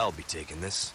I'll be taking this.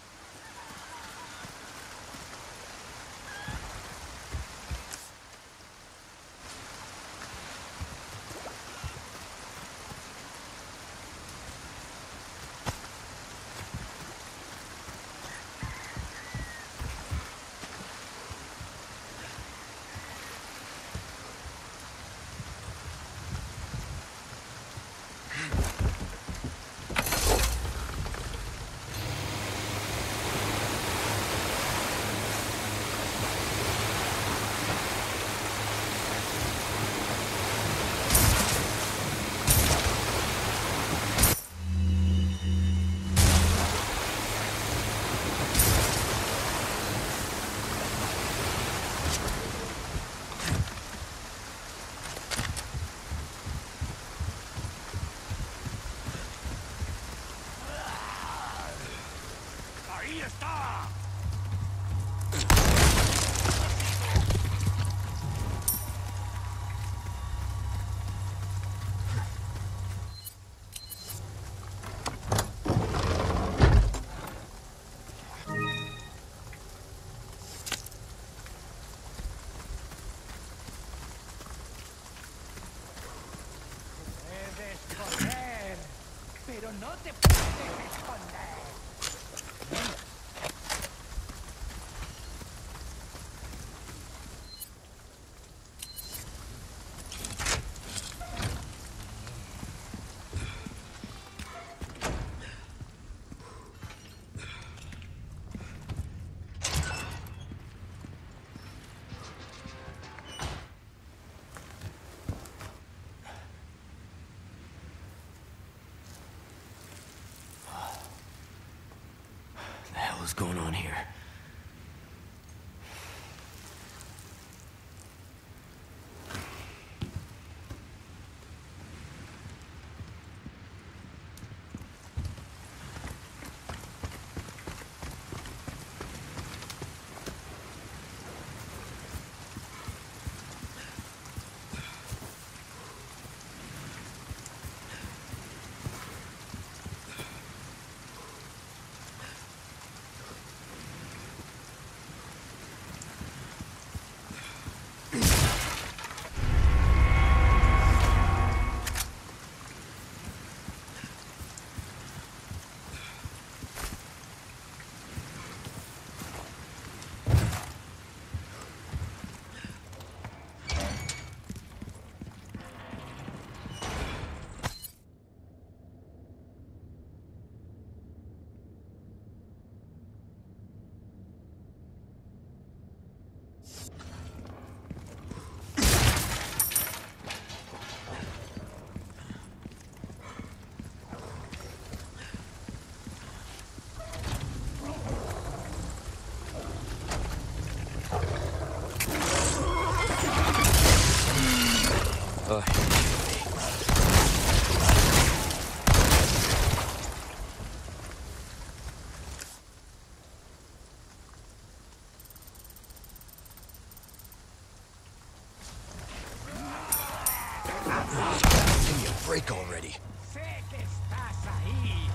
Pero no te puedes esconder. What's going on here? Give me a break already. Sé que estás ahí.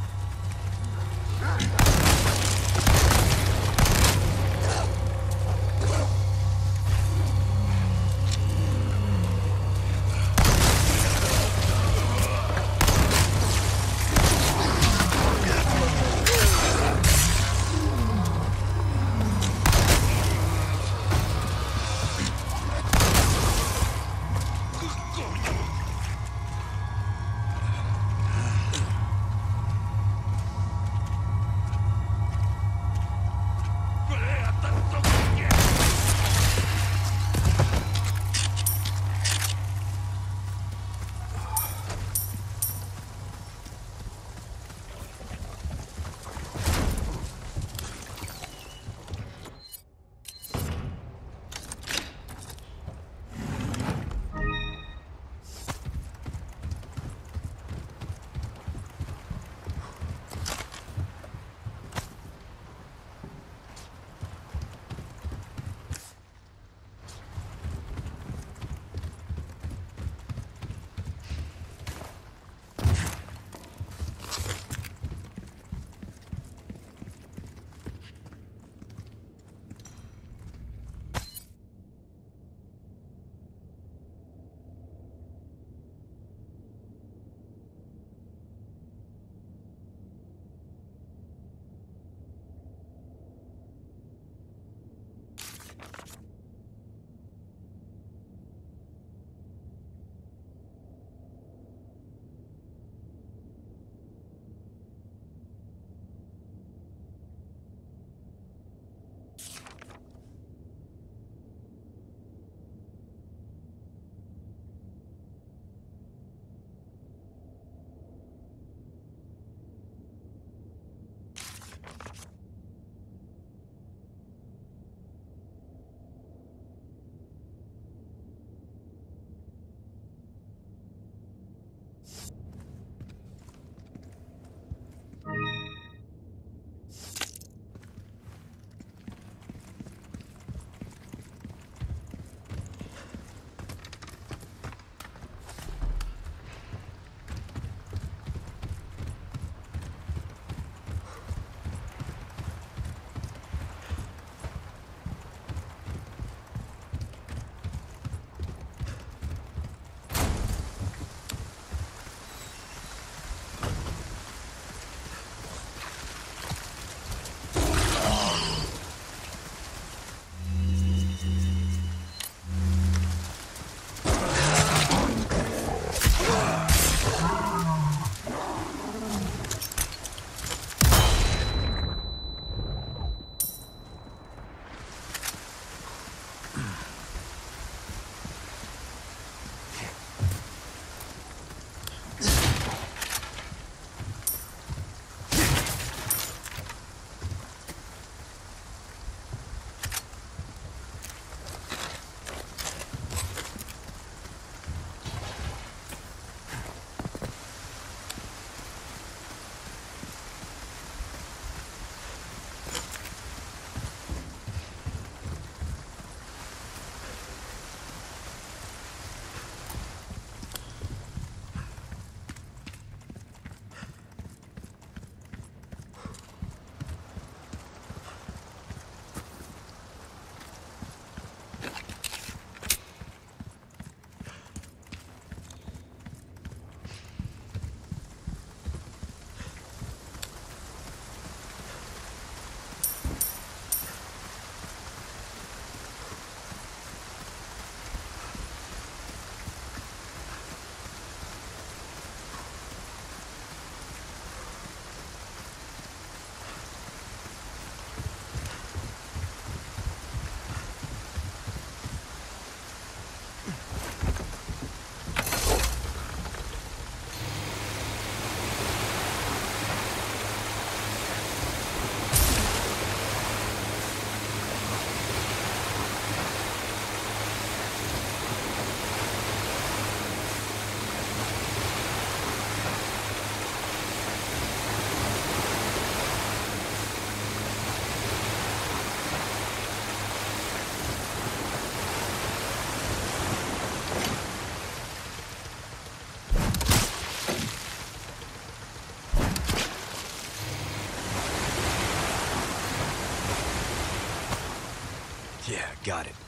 Got it.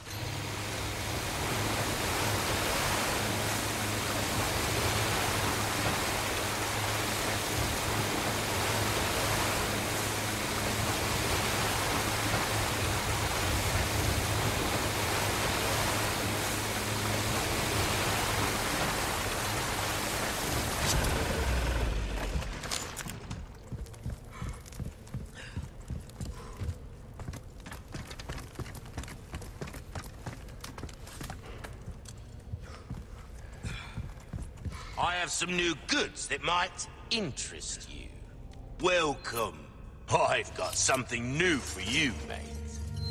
I have some new goods that might interest you. Welcome. I've got something new for you, mate.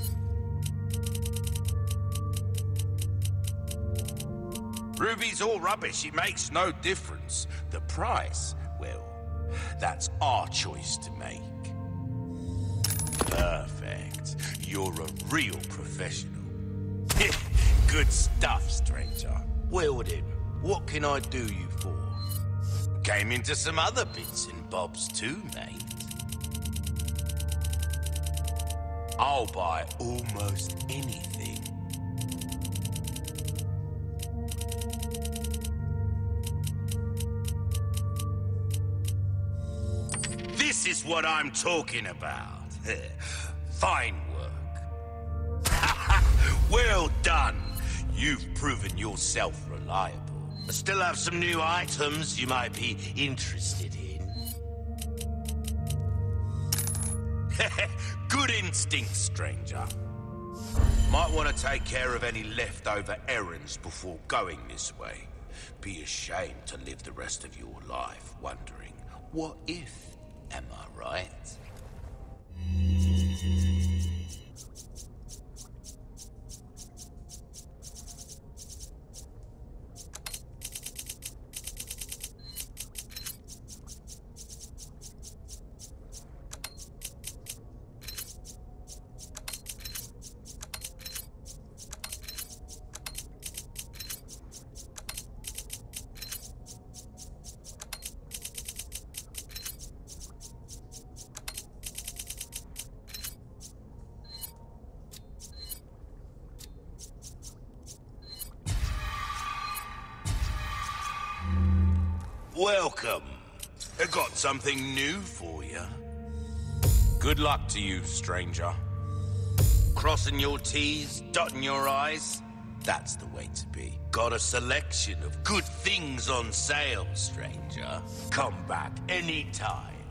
Ruby's all rubbish. It makes no difference. The price, well, that's our choice to make. Perfect. You're a real professional. Good stuff, stranger. Well then, what can I do you for? Came into some other bits and bobs too, mate. I'll buy almost anything. This is what I'm talking about. Fine work. Well done. You've proven yourself reliable. I still have some new items you might be interested in. Good instinct, stranger. Might want to take care of any leftover errands before going this way. Be ashamed to live the rest of your life wondering, what if, am I right? Welcome. I got something new for you. Good luck to you, stranger. Crossing your T's, dotting your I's, that's the way to be. Got a selection of good things on sale, stranger. Come back anytime.